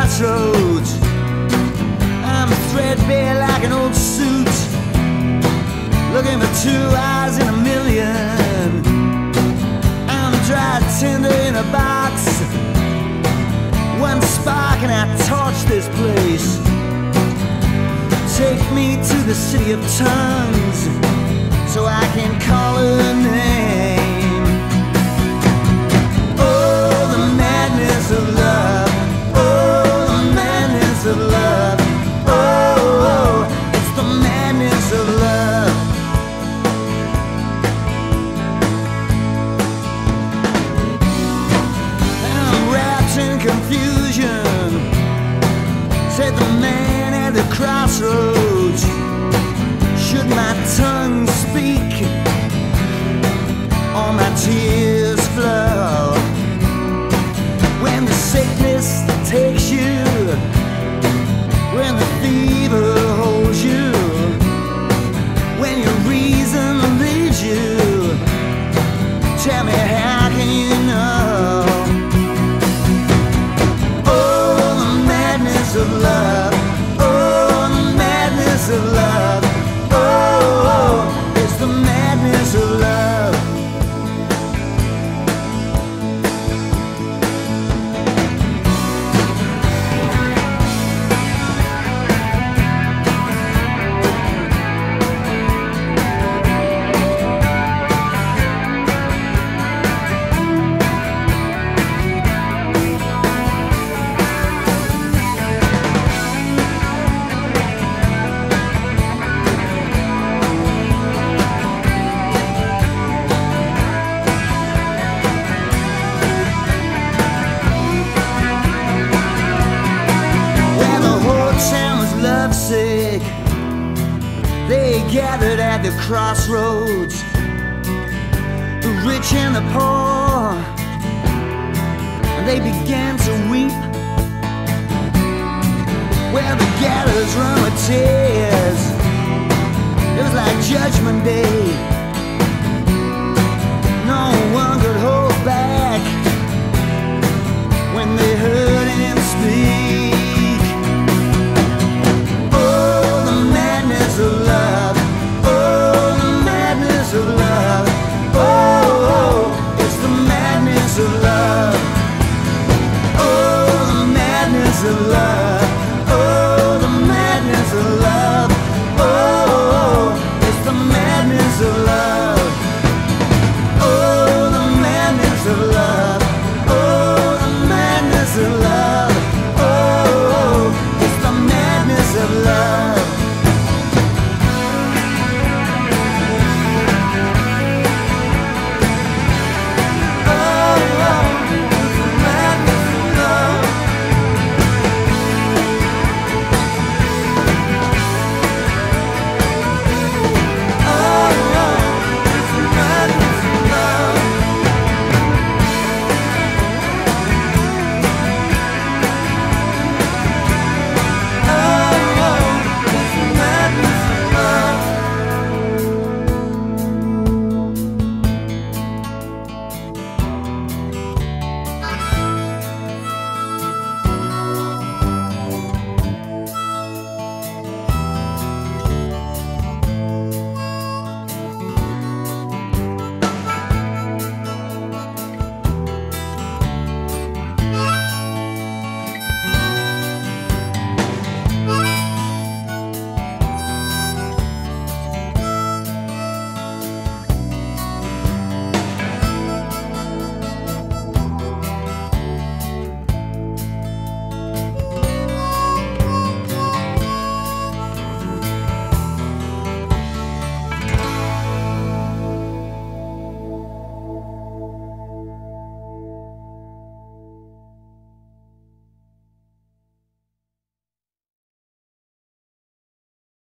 crossroads. I'm threadbare like an old suit, looking for two eyes in a million. I'm dry tinder in a box, one spark and I torch this place. Take me to the city of tongues, so I can call her name. Oh, the madness of love. Oh, the madness of love. Oh, oh, it's the madness of love. I'm wrapped in confusion, said the man at the crossroads. Should my tongue speak or my tears flow? When the sickness takes you, when the fever holds you, when your reason leaves you, tell me how can you know? Oh, the madness of love. Oh, the madness of love. Oh, it's the madness of love. Lovesick, they gathered at the crossroads, the rich and the poor, and they began to weep. Well, the gallows run with tears, it was like Judgment Day.